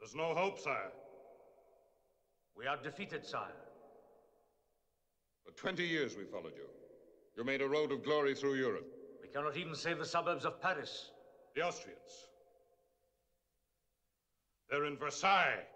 There's no hope, sire. We are defeated, sire. For 20 years we followed you. You made a road of glory through Europe. We cannot even save the suburbs of Paris. The Austrians. They're in Versailles.